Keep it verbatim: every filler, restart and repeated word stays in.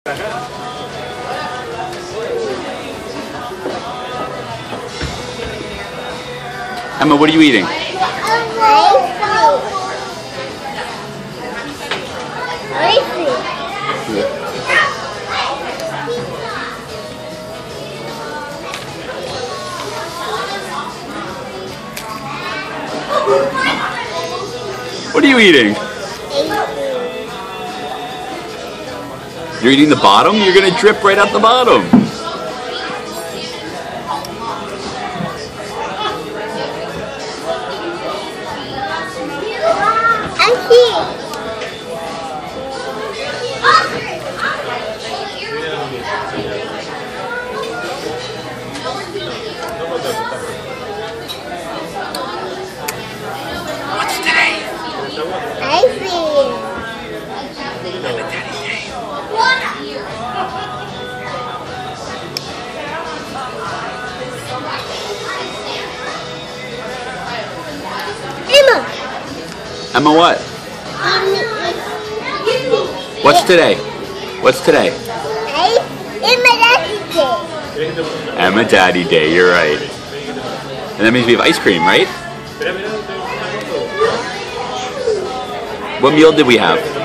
Emma, what are you eating? What are you eating? You're eating the bottom? You're gonna drip right out the bottom. What's today? Ice cream. Emma. Emma, what? What's today? What's today? Emma Daddy Day. Emma Daddy Day, you're right. And that means we have ice cream, right? What meal did we have?